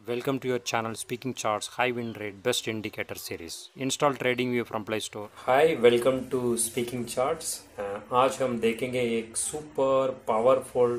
Welcome to your channel Speaking Charts High Win Rate Best Indicator Series. Install TradingView from Play Store. Hi welcome to speaking charts. आज हम देखेंगे एक super powerful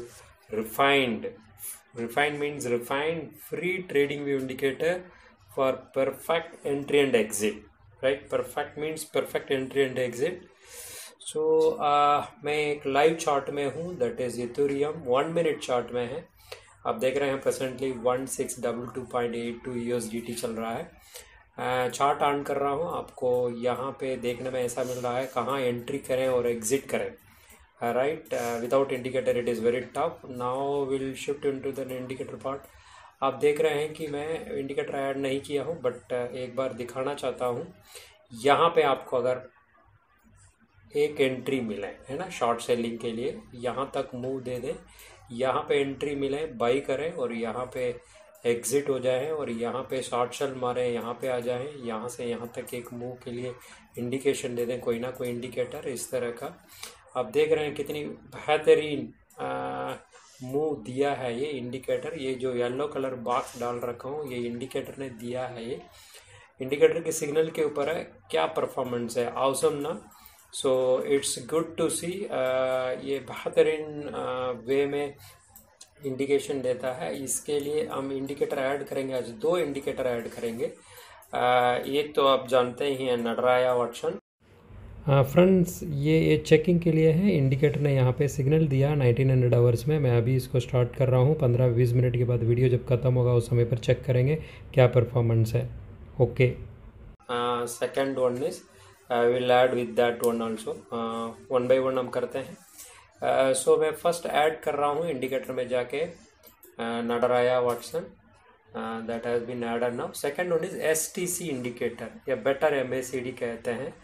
refined means refined free trading view indicator for perfect entry and exit. Right, perfect means perfect entry and exit. So मैं एक live chart में हूँ, that is Ethereum 1 minute chart में है। आप देख रहे हैं प्रेजेंटली 1622.82 USDT चल रहा है। चार्ट ऑन कर रहा हूँ, आपको यहाँ पे देखने में ऐसा मिल रहा है कहाँ एंट्री करें और एग्जिट करें। Right, without indicator it is very tough. Now will shift into the indicator part. आप देख रहे हैं कि मैं इंडिकेटर ऐड नहीं किया हूँ, बट एक बार दिखाना चाहता हूँ। यहाँ पे आपको अगर एक एंट्री मिले है ना शॉर्ट सेलिंग के लिए, यहाँ तक मूव दे दें, यहाँ पे एंट्री मिले, बाई करें और यहाँ पे एग्जिट हो जाए और यहाँ पे शॉर्ट सेल मारें, यहाँ पे आ जाएं, यहाँ से यहाँ तक एक मूव के लिए इंडिकेशन दे दें, कोई ना कोई इंडिकेटर इस तरह का। आप देख रहे हैं कितनी बेहतरीन मूव दिया है ये इंडिकेटर। ये जो येलो कलर बॉक्स डाल रखा हूँ ये इंडिकेटर ने दिया है। ये इंडिकेटर के सिग्नल के ऊपर है, क्या परफॉर्मेंस है, ऑसम ना। So it's good to see. ये बेहतरीन वे में इंडिकेशन देता है। इसके लिए हम इंडिकेटर ऐड करेंगे, आज 2 इंडिकेटर ऐड करेंगे। एक तो आप जानते ही हैं नटराया वाटसन। फ्रेंड्स ये चेकिंग के लिए है। इंडिकेटर ने यहाँ पे सिग्नल दिया 1900 आवर्स में। मैं अभी इसको स्टार्ट कर रहा हूँ। 15-20 मिनट के बाद वीडियो जब ख़त्म होगा उस समय पर चेक करेंगे क्या परफॉर्मेंस है। Okay, second one is will add with that one also. One by one हम करते हैं। सो मैं फर्स्ट ऐड कर रहा हूँ इंडिकेटर में जाके Nadaraya Watson, that has been added now. Second one is STC indicator या बेटर MACD कहते हैं,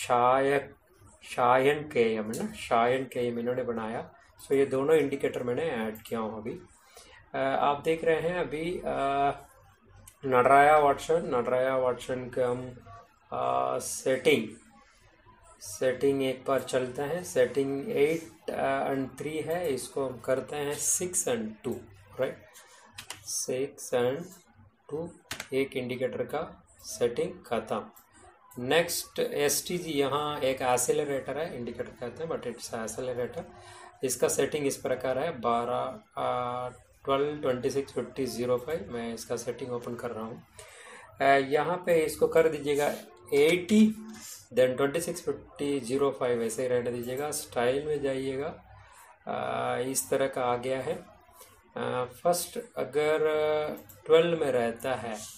शायन KM है ना, शायन KM इन्होंने बनाया। सो ये दोनों इंडिकेटर मैंने ऐड किया हूँ अभी। आप देख रहे हैं अभी नटराया वाटसन के हम सेटिंग एक बार चलते हैं। सेटिंग 8 and 3 है, इसको हम करते हैं 6 and 2। राइट, 6 and 2 एक इंडिकेटर का सेटिंग खत्म। नेक्स्ट STG, यहाँ एक एसेलरेटर है, इंडिकेटर कहते हैं बट इट्स एसेलरेटर। इसका सेटिंग इस प्रकार है 12-26-50-05। मैं इसका सेटिंग ओपन कर रहा हूँ। यहाँ पे इसको कर दीजिएगा 80, देन 26-50-05 ऐसे ही रहने दीजिएगा। स्टाइल में जाइएगा, इस तरह का आ गया है। फर्स्ट अगर 12 में रहता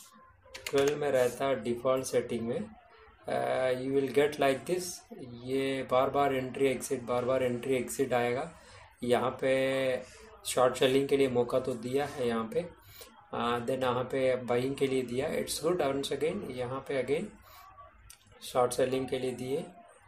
है डिफ़ॉल्ट सेटिंग में, you will get like this. ये बार बार एंट्री एग्जिट आएगा। यहाँ पे शॉर्ट सेलिंग के लिए मौका तो दिया है यहाँ पे, देन यहाँ पे बाइंग के लिए दिया, इट्स गुड। वंस अगेन यहाँ पे अगेन शॉर्ट सेलिंग के लिए दिए,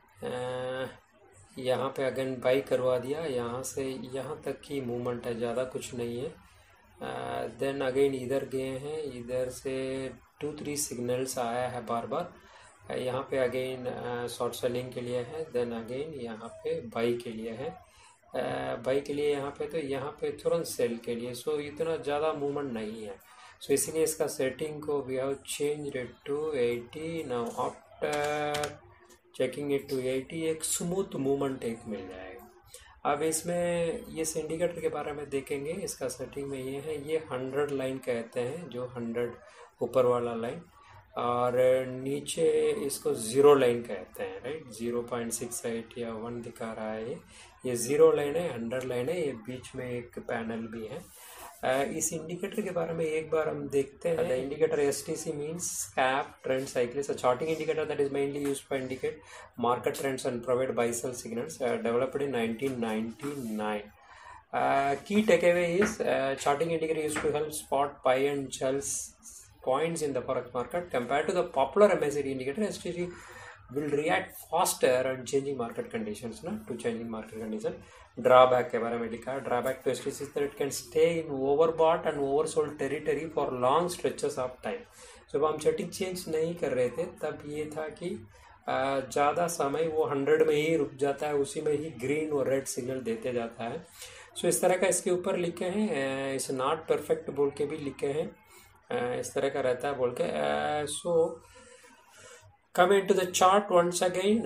यहाँ पे अगेन बाई करवा दिया। यहाँ से यहाँ तक की मूवमेंट है, ज़्यादा कुछ नहीं है। देन अगेन इधर गए हैं, इधर से 2-3 सिग्नल्स आया है बार बार। यहाँ पे अगेन शॉर्ट सेलिंग के लिए है, देन अगेन यहाँ पे बाई के लिए है। बाई के लिए यहाँ पे, तो यहाँ पे तुरंत सेल के लिए। सो इतना ज़्यादा मूवमेंट नहीं है, सो इसीलिए इसका सेटिंग को we have change it to 80। Now after checking it to 80 एक स्मूथ मूवमेंट एक मिल जाएगा। अब इसमें इस इंडिकेटर के बारे में देखेंगे। इसका सेटिंग में ये है, ये 100 लाइन कहते हैं, जो 100 ऊपर वाला लाइन, और नीचे इसको 0 लाइन कहते हैं। राइट, 0.68 या 1 दिखा रहा है। ये 0 लाइन है, 100 लाइन है, ये बीच में एक पैनल भी है। इस इंडिकेटर के बारे में एक बार हम देखते हैं। The indicator STC means Schaff trend cycle, a charting indicator that is mainly used to indicate market trends and provide buy sell signals, developed in 1999। Key takeaway is charting indicator used to help spot buy and sell points in the forex market. Compared to the popular MACD indicator, STG will react faster and changing market conditions, to changing market condition. Drawback के बारे में लिखा है, drawback to STC is that it can stay in overbought and oversold territory for long stretches of time. जब हम setting change नहीं कर रहे थे तब ये था कि ज़्यादा समय वो 100 में ही रुक जाता है, उसी में ही ग्रीन और रेड सिग्नल देते जाता है। सो इस तरह का इसके ऊपर लिखे हैं, इस नॉट परफेक्ट बोल के भी लिखे हैं। इस तरह का रहता है बोल के। So coming to the chart once again,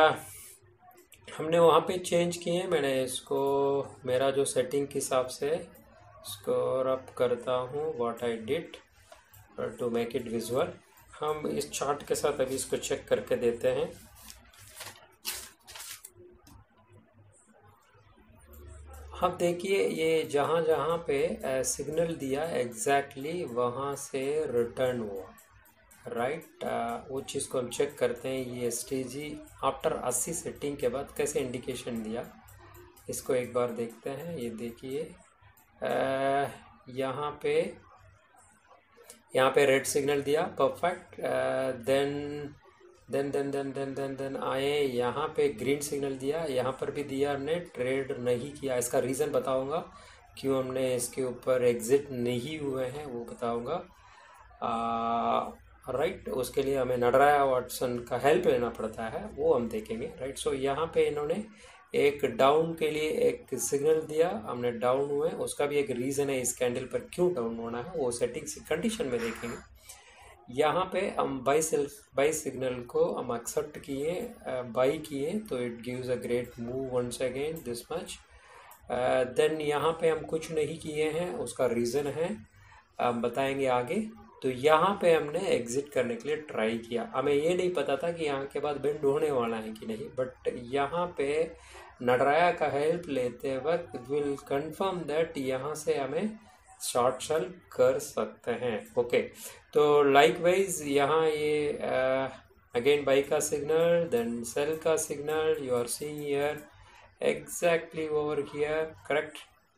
हमने वहाँ पे चेंज किए। मैंने इसको मेरा जो सेटिंग के हिसाब से इसको रब करता हूँ, what I did to make it visual. हम इस चार्ट के साथ अभी इसको चेक करके देते हैं। अब देखिए ये जहाँ जहाँ पे सिग्नल दिया एग्जैक्टली वहाँ से रिटर्न हुआ, राइट। वो चीज़ को हम चेक करते हैं। ये STG आफ्टर 80 सेटिंग के बाद कैसे इंडिकेशन दिया, इसको एक बार देखते हैं। ये देखिए यहाँ पे रेड सिग्नल दिया, परफेक्ट। देन आए यहाँ पे ग्रीन सिग्नल दिया, यहाँ पर भी दिया, हमने ट्रेड नहीं किया। इसका रीज़न बताऊंगा क्यों हमने इसके ऊपर एग्जिट नहीं हुए हैं, वो बताऊंगा, राइट। उसके लिए हमें नटराया वाटसन का हेल्प लेना पड़ता है, वो हम देखेंगे, राइट। सो यहाँ पे इन्होंने एक डाउन के लिए एक सिग्नल दिया, हमने डाउन हुए, उसका भी एक रीज़न है इस कैंडल पर क्यों डाउन होना है, वो सेटिंग्स कंडीशन में देखेंगे। यहाँ पे हम बाई सिग्नल को हम एक्सेप्ट किए, बाई किए, तो it gives a great move once again this much. Then यहाँ पे हम कुछ नहीं किए हैं, उसका रीज़न है हम बताएंगे आगे। तो यहाँ पे हमने एग्जिट करने के लिए ट्राई किया। हमें ये नहीं पता था कि यहाँ के बाद बेंड होने वाला है कि नहीं, बट यहाँ पे नटराया का हेल्प लेते वक्त विल कंफर्म दैट यहाँ से हमें शॉर्ट सेल कर सकते हैं, ओके। तो लाइकवाइज यहाँ ये अगेन बाई का सिग्नल, देन सेल का signal, you are seeing here exactly over here, correct.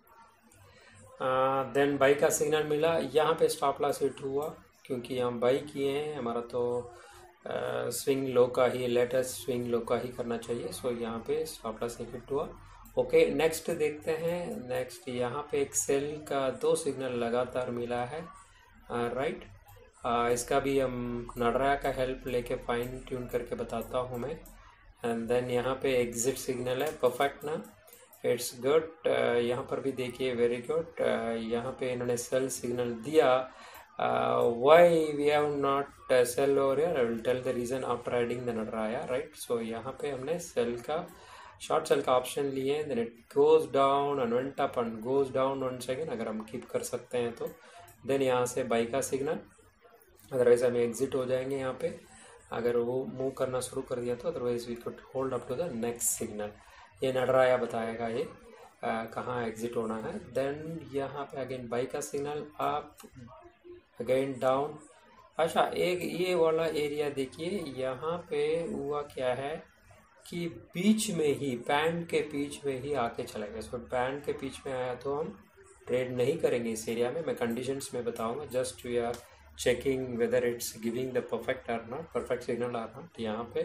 Then buy का सिग्नल मिला, यहाँ पे स्टॉप लॉस हिट हुआ क्योंकि हम बाई किए हैं, हमारा तो स्विंग लो का ही, लेटेस्ट स्विंग लो का ही करना चाहिए। सो यहाँ पे स्टॉप लॉस हिट हुआ, ओके। नेक्स्ट देखते हैं। नेक्स्ट यहाँ पे एक सेल का 2 सिग्नल लगातार मिला है, राइट। इसका भी हम नटराया का हेल्प लेके फाइन ट्यून करके बताता हूँ मैं। एंड देन यहाँ पे एग्जिट सिग्नल है, परफेक्ट ना, इट्स गुड। यहाँ पर भी देखिए वेरी गुड। यहाँ पे इन्होंने सेल सिग्नल दिया, why we have not sell over here, I will tell the reason after adding the Nadaraya, right. So यहाँ पे हमने सेल का शॉर्ट सेल का ऑप्शन लिए, then it goes down and went up and goes down once again, अगर हम keep कर सकते हैं तो। देन यहाँ से बाई का सिग्नल, अदरवाइज हमें एग्जिट हो जाएंगे यहाँ पे, अगर वो मूव करना शुरू कर दिया तो। Otherwise we could hold up to the next signal. ये नटराया बताएगा ये कहाँ एग्जिट होना है। देन यहाँ पे अगेन बाई का सिग्नल, अप अगेन डाउन। अच्छा एक ये वाला एरिया देखिए, यहाँ पे हुआ क्या है कि बीच में ही पैन के बीच में ही आके चला गया। सो पैन के बीच में आया तो हम ट्रेड नहीं करेंगे इस एरिया में, मैं कंडीशंस में बताऊंगा। Just we are checking whether it's giving the perfect or not, perfect signal or not यहाँ पे।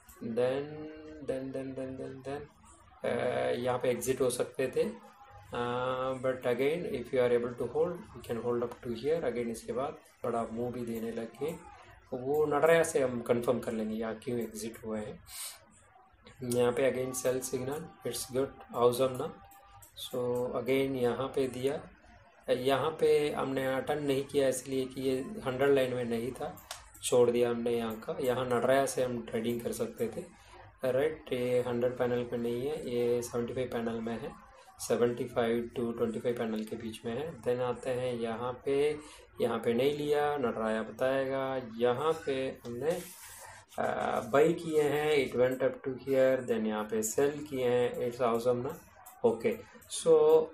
देन यहाँ पे एग्जिट हो सकते थे, but again if you are able to hold you can hold up to here. Again इसके बाद बड़ा मूव भी देने लगे, वो नटराया से हम कंफर्म कर लेंगे यहाँ क्यों एग्जिट हुए हैं। यहाँ पे again sell signal, it's good, awesome ना। सो अगेन यहाँ पे दिया, यहाँ पे हमने अटेंड नहीं किया इसलिए कि ये 100 लाइन में नहीं था, छोड़ दिया हमने यहाँ का। यहाँ नटराया से हम ट्रेडिंग कर सकते थे, राइट। ये 100 पैनल पे नहीं है, ये 75 पैनल में है, 75 to 25 पैनल के बीच में है। देन आते हैं यहाँ पे नहीं लिया, नटराया बताएगा। यहाँ पे हमने बाई किए हैं, it went up to here. Then यहाँ पे सेल किए हैं, इट्स ऑसम ना, okay. So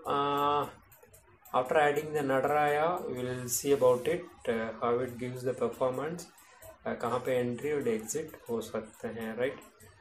after adding the Nadaraya will see about it how it gives the performance, कहाँ पे एंट्री और एग्जिट हो सकते हैं, right,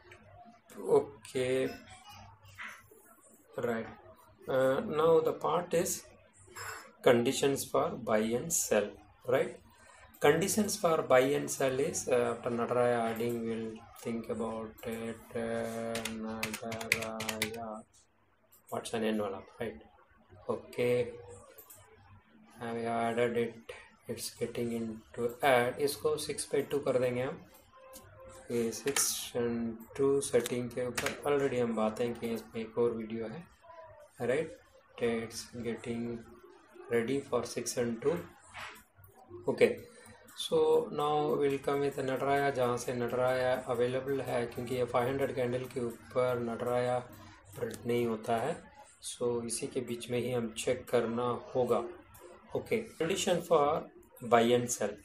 okay, right. Now the part is conditions for buy and sell, right? Conditions for buy and sell is after Nataraya adding, we'll think about it. Nataraya, what's an envelope, right? Okay, I have added it. It's getting into add. इसको 6/2 कर देंगे हम। ये 6/2 setting के ऊपर already हम बातें की, इसमें एक और वीडियो है, right? It's getting ready for 6/2, okay, so now will come with Nadaraya, जहाँ से नटराया अवेलेबल है, क्योंकि ये 500 कैंडल के ऊपर नटराया प्रिंट नहीं होता है, सो इसी के बीच में ही हम चेक करना होगा। Okay, condition for buy and sell.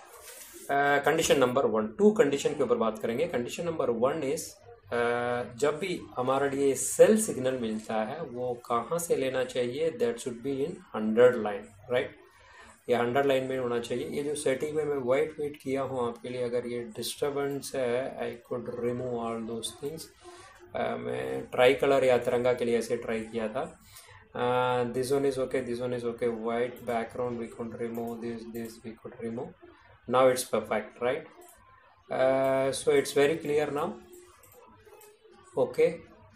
Condition number 1, 2 condition के ऊपर बात करेंगे। कंडीशन नंबर 1 इज जब भी हमारे लिए सेल सिग्नल मिलता है वो कहाँ से लेना चाहिए, that should be in 100 line, right. ये 100 लाइन में होना चाहिए। ये जो सेटिंग में मैं वाइट वेट किया हूँ आपके लिए, अगर ये डिस्टर्बेंस है I could remove all those things. मैं ट्राई कलर या तिरंगा के लिए ऐसे ट्राई किया था। This one is okay, this one is okay, white background we could remove, this we could remove. Now it's perfect, right. So it's very clear now. Okay,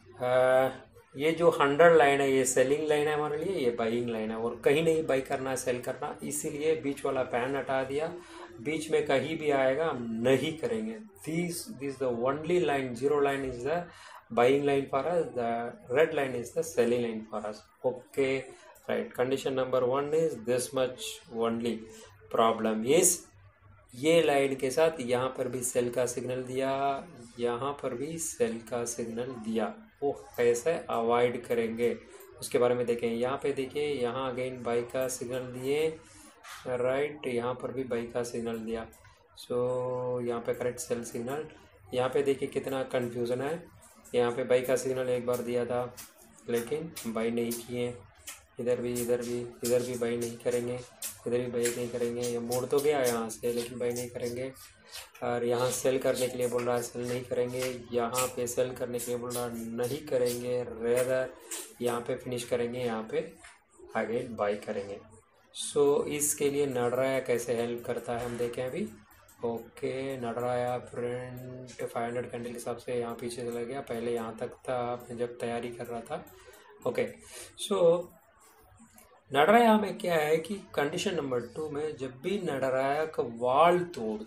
ये जो 100 लाइन है ये सेलिंग लाइन है हमारे लिए, ये बाइंग लाइन है, और कहीं नहीं बाई करना है, सेल करना, इसीलिए बीच वाला पैन हटा दिया। बीच में कहीं भी आएगा हम नहीं करेंगे। This the only line, zero line is the buying line for us, the red line is the selling line for us. Okay, right. Condition number 1 is this much only. Problem is ये line के साथ यहाँ पर भी cell का signal दिया, यहाँ पर भी सेल का सिग्नल दिया, वो कैसे अवॉइड करेंगे उसके बारे में देखें। यहाँ पे देखिए, यहाँ अगेन बाई का सिग्नल दिए, राइट, यहाँ पर भी बाई का सिग्नल दिया। सो यहाँ पे करेक्ट सेल सिग्नल। यहाँ पे देखिए कितना कंफ्यूजन है। यहाँ पे बाई का सिग्नल एक बार दिया था लेकिन बाई नहीं किए, इधर भी बाई नहीं करेंगे, इधर भी बाई नहीं करेंगे। ये मोड़ तो गया यहाँ से लेकिन बाई नहीं करेंगे। और यहाँ सेल करने के लिए बोल रहा है, सेल नहीं करेंगे। यहाँ पे सेल करने के लिए बोल रहा है, नहीं करेंगे। रेदर यहाँ पे फिनिश करेंगे, यहाँ पे आगे बाई करेंगे। सो इसके लिए नटराया कैसे हेल्प करता है हम देखें अभी। ओके, नटराया प्रिंट 500 कैंडल के हिसाब से यहाँ पीछे चला गया, पहले यहाँ तक था आपने जब तैयारी कर रहा था। ओके, सो नटराया में क्या है कि कंडीशन नंबर 2 में जब भी नटराया का वाल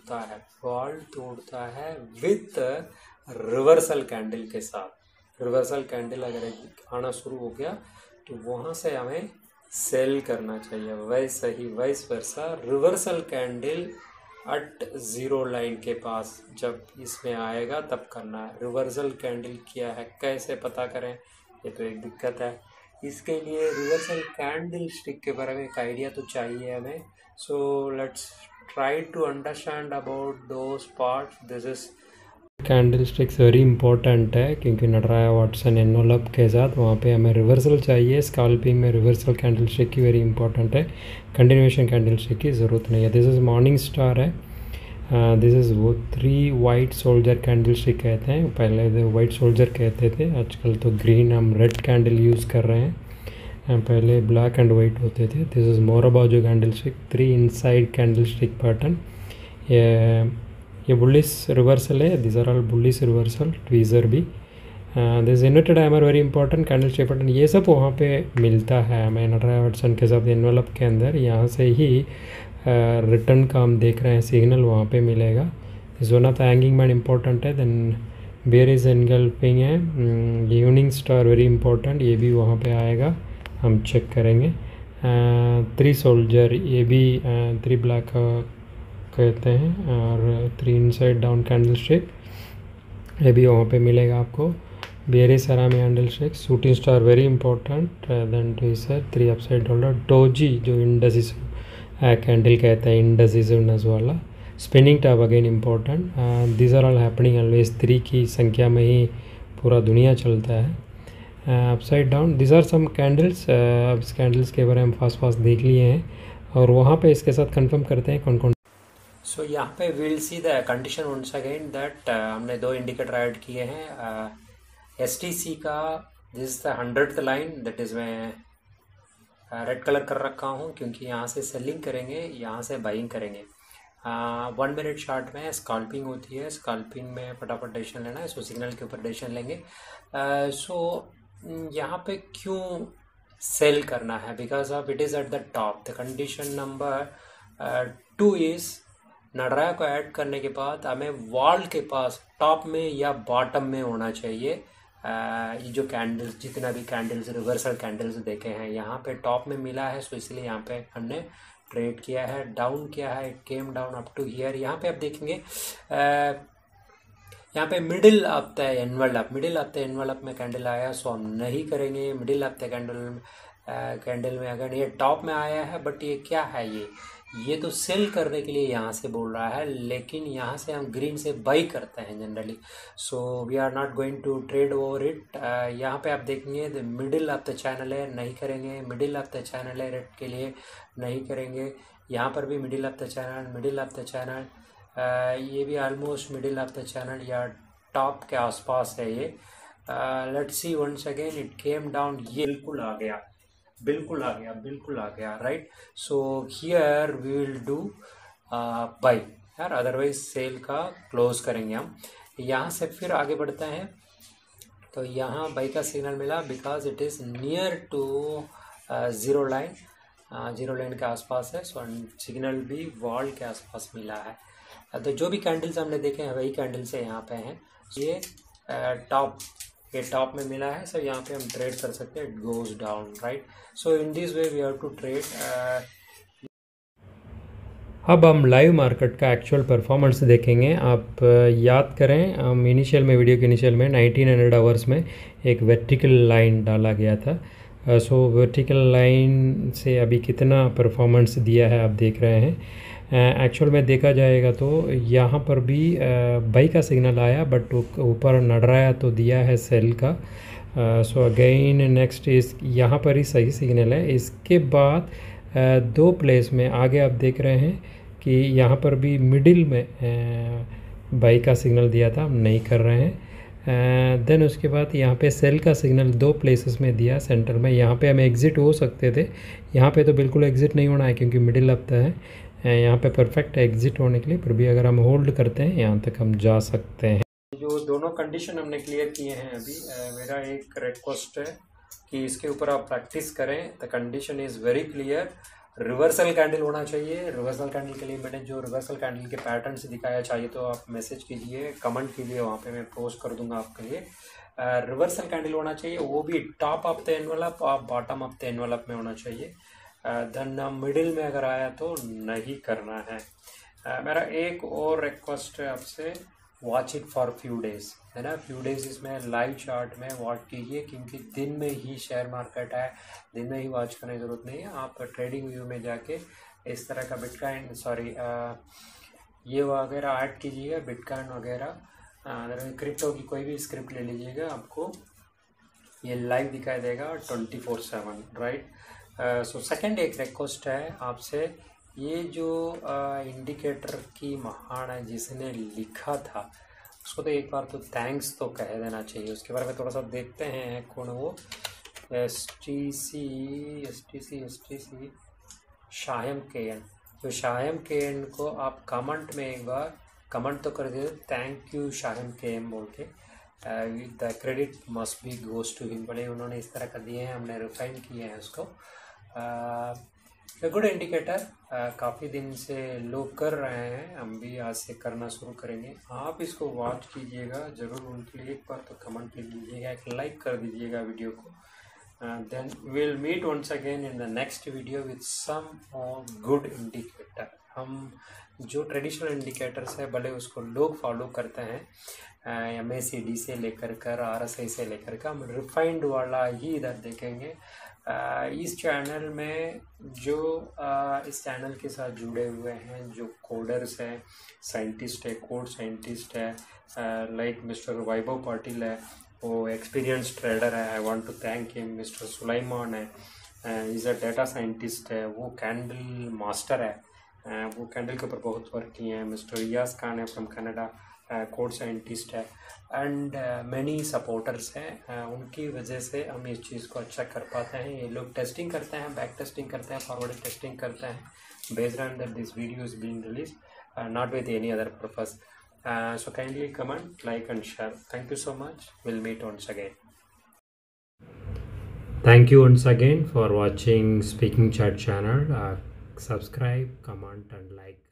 तोड़ता है विथ रिवर्सल कैंडल के साथ, रिवर्सल कैंडल अगर आना शुरू हो गया तो वहाँ से हमें सेल करना चाहिए। वैसे ही vice versa reversal candle at 0 line के पास जब इसमें आएगा तब करना है। रिवर्सल कैंडल क्या है, कैसे पता करें, ये तो एक दिक्कत है। इसके लिए रिवर्सल कैंडल स्टिक के बारे में एक आइडिया तो चाहिए हमें। So let's try to understand about those parts. This is candle sticks very important है क्योंकि नटराया वाटसन एनोलप के साथ वहाँ पे हमें रिवर्सल चाहिए। स्कैल्पिंग में रिवर्सल कैंडल स्टिक की वेरी इंपॉर्टेंट है, कंटिन्यूएशन कैंडल स्टिक की ज़रूरत नहीं है। दिस इज़ मॉर्निंग स्टार है। दिस इज़ वो 3 वाइट सोल्जर कैंडल स्टिक कहते हैं। पहले वाइट सोल्जर कहते थे, आजकल तो ग्रीन हम रेड कैंडल यूज़ कर रहे हैं, पहले ब्लैक एंड वाइट होते थे। This is marubozu candle stick, 3 inside candle stick pattern. ये बुलिश रिवर्सल है, this are all bullish reversal, tweezer भी। This inverted hammer very important, candle stick pattern, ये सब वहाँ पे मिलता है हमें नटराया वाटसन के साथ एनवेलप के अंदर। यहाँ से ही रिटर्न का हम देख रहे हैं सिग्नल वहाँ पे मिलेगा। This one of the hanging man important है। देन बेयर इज एनगल्फिंग है, इवनिंग स्टार वेरी इंपॉर्टेंट, ये भी वहाँ पे आएगा, हम चेक करेंगे। 3 सोल्जर, ये भी 3 ब्लैक कहते हैं, और 3 इनसाइड डाउन कैंडल स्टिक, ये भी वहाँ पे मिलेगा आपको। Bearish harami candle stick, shooting star very important. Then tweezer, 3 upside dollar, doji जो इंडसिस कैंडल कहते हैं, इंडसिस वाला। Spinning top again important. This are all happening always 3 की संख्या में ही पूरा दुनिया चलता है। Upside down, this are some candles. अब इस कैंडल्स के बारे में फास्ट देख लिए हैं और वहाँ पे इसके साथ कंफर्म करते हैं कौन कौन। सो यहाँ पे will see the condition once again that हमने 2 इंडिकेटर ऐड किए हैं। STC का this is the 100th line, that is मैं रेड कलर कर रखा हूँ क्योंकि यहाँ से सेलिंग करेंगे, यहाँ से बाइंग करेंगे। 1 मिनट शार्ट में स्कैल्पिंग होती है, स्कैल्पिंग में फटाफट डिसीजन लेना है, सो सिग्नल के ऊपर डिसीजन लेंगे। सो यहाँ पे क्यों सेल करना है, because of it is at the top. The condition number 2 is Nadaraya को ऐड करने के बाद हमें वॉल के पास टॉप में या बॉटम में होना चाहिए। ये जो कैंडल्स, जितना भी कैंडल्स रिवर्सल कैंडल्स देखे हैं यहाँ पे टॉप में मिला है, सो इसलिए यहाँ पे हमने ट्रेड किया है, डाउन किया है, it came down up to here. यहाँ पे आप देखेंगे यहाँ पे मिडिल ऑफ द एनवलप में कैंडल आया, सो हम नहीं करेंगे मिडिल ऑफ द कैंडल में। अगर ये टॉप में आया है, बट ये क्या है, ये तो सेल करने के लिए यहाँ से बोल रहा है, लेकिन यहाँ से हम ग्रीन से बाई करते हैं generally, so we are not going to trade over it. यहाँ पे आप देखेंगे the middle of the channel है, नहीं करेंगे। मिडिल ऑफ द चैनल है रेड के लिए, नहीं करेंगे। यहाँ पर भी मिडिल ऑफ द चैनल, ये भी almost middle of the channel या टॉप के आसपास है ये। Let's see once again, it came down, ये बिल्कुल आ गया right. So here we will do buy यार, अदरवाइज सेल का क्लोज करेंगे हम। यहाँ से फिर आगे बढ़ते हैं, तो यहाँ बाई का सिग्नल मिला because it is near to zero line के आसपास है। सो सिग्नल भी वॉल के आसपास मिला है। तो जो भी कैंडल्स हमने देखे हैं वही कैंडल से यहाँ पे हैं। ये टॉप में मिला है, सो यहाँ पे हम ट्रेड कर सकते हैं, it goes down right. So in this way we have to trade. अब हम लाइव मार्केट का एक्चुअल परफॉर्मेंस देखेंगे। आप याद करें, हम वीडियो के इनिशियल में 1900 आवर्स में एक वर्टिकल लाइन डाला गया था। सो वर्टिकल लाइन से अभी कितना परफॉर्मेंस दिया है आप देख रहे हैं। एक्चुअल में देखा जाएगा तो यहाँ पर भी बाई का सिग्नल आया, बट ऊपर नडराया तो दिया है सेल का। सो अगेन नेक्स्ट इस यहाँ पर ही सही सिग्नल है। इसके बाद दो प्लेस में आगे आप देख रहे हैं कि यहाँ पर भी मिडिल में बाई का सिग्नल दिया था, हम नहीं कर रहे हैं। देन उसके बाद यहाँ पे सेल का सिग्नल दो प्लेसेस में दिया सेंटर में। यहाँ पे हम एग्ज़िट हो सकते थे, यहाँ पे तो बिल्कुल एग्ज़िट नहीं होना है क्योंकि मिडिल लगता है। यहाँ पे परफेक्ट एग्ज़िट होने के लिए, फिर भी अगर हम होल्ड करते हैं यहाँ तक हम जा सकते हैं। जो दोनों कंडीशन हमने क्लियर किए हैं अभी, मेरा एक रिक्वेस्ट है कि इसके ऊपर आप प्रैक्टिस करें। The condition is very clear, reversal candle होना चाहिए। रिवर्सल कैंडल के लिए मैंने जो रिवर्सल कैंडल के पैटर्न से दिखाया, चाहिए तो आप मैसेज कीजिए, कमेंट कीजिए, वहाँ पे मैं पोस्ट कर दूंगा आपके लिए। रिवर्सल कैंडल होना चाहिए, वो भी टॉप ऑफ द एनवलप और बॉटम ऑफ द एनवलप में होना चाहिए। देन मिडिल में अगर आया तो नहीं करना है। मेरा एक और रिक्वेस्ट है आपसे, watch it for few days, है ना। फ्यू डेज इसमें लाइव चार्ट में वॉच कीजिए, क्योंकि दिन में ही शेयर मार्केट है, दिन में ही वॉच करने की ज़रूरत नहीं है। आप ट्रेडिंग व्यू में जाके इस तरह का बिटकॉइन ये वगैरह ऐड कीजिएगा, बिटकॉइन वगैरह, क्रिप्टो की कोई भी स्क्रिप्ट ले लीजिएगा, आपको ये लाइव दिखाई देगा 24/7 राइट। सो सेकंड एक रिक्वेस्ट है आपसे, ये जो इंडिकेटर की महान है जिसने लिखा था, उसको तो एक बार तो थैंक्स तो कह देना चाहिए। उसके बारे में थोड़ा सा देखते हैं, कौन वो, STC शायम KN। तो शायम KN को आप कमेंट में एक बार कमेंट तो कर दे, थैंक यू शायम KM बोल के। The credit must be goes to him, बड़े उन्होंने इस तरह का दिए हैं, हमने रिफाइन किए हैं उसको। गुड इंडिकेटर, काफ़ी दिन से लोग कर रहे हैं, हम भी आज से करना शुरू करेंगे। आप इसको वॉच कीजिएगा ज़रूर, उनके लिए एक बार तो कमेंट कर दीजिएगा, एक लाइक कर दीजिएगा वीडियो को। Then will meet once again in the next video with some good indicator. हम जो ट्रेडिशनल इंडिकेटर्स है भले उसको लोग फॉलो करते हैं, MACD से लेकर कर RSI से लेकर कर, हम रिफाइंड वाला ही इधर देखेंगे। इस चैनल में जो इस चैनल के साथ जुड़े हुए हैं, जो कोडर्स हैं, साइंटिस्ट है, कोड साइंटिस्ट है, लाइक मिस्टर वैभव पाटिल है, वो एक्सपीरियंस ट्रेडर है, I want to thank him. Mister Sulaiman है, इज़ अ डेटा साइंटिस्ट है, वो कैंडल मास्टर है, वो कैंडल के ऊपर बहुत वर्क किए हैं। मिस्टर रियाज खान है फ्रॉम कनाडा, कोड साइंटिस्ट है, एंड मैनी सपोर्टर्स हैं। उनकी वजह से हम इस चीज़ को अच्छा कर पाते हैं। ये लोग टेस्टिंग करते हैं, बैक टेस्टिंग करते हैं, फॉरवर्ड टेस्टिंग करते हैं, based on that this video is being release, not with any other purpose. So kindly comment, like and share. Thank you so much. We'll meet once again. Thank you once again for watching Speaking Chart channel. Subscribe, comment and like.